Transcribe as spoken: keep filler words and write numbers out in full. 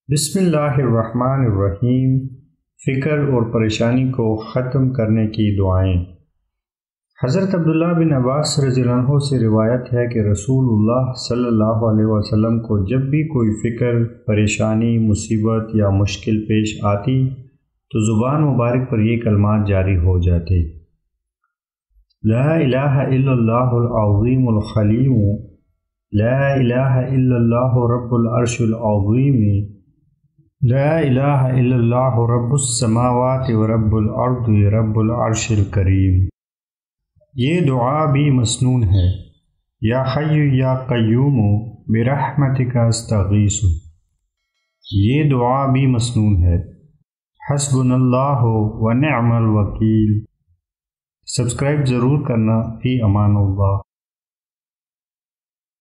बिस्मिल्लाहिर्रहमानिर्रहीम। फ़िक्र और परेशानी को ख़त्म करने की दुआएं। हज़रत अब्दुल्लाह बिन अब्बास रज़ियल्लाहु अन्हु से रिवायत है कि रसूलुल्लाह सल्लल्लाहु अलैहि वसल्लम को जब भी कोई फ़िक्र, परेशानी, मुसीबत या मुश्किल पेश आती तो ज़ुबान मुबारक पर ये कलमात जारी हो जाते। ला इलाहा इल्लल्लाहुल अज़ीमुल हलीम, ला इलाहा इल्लल्लाहु रब्बुल अर्शिल अज़ीम, ला इलाहा इल्लल्लाहु रब्बुस समावाति व रब्बुल अर्दि रब्बुल अर्शिल करीम। ये दुआ भी मसनून है। या हय्यु या क़य्यूम बिरहमतिका अस्तगीसु। ये दुआ भी मसनून है। हस्बुनल्लाहु व निअमल वकील। सब्सक्राइब ज़रूर करना। फ़ी अमानुल्लाह।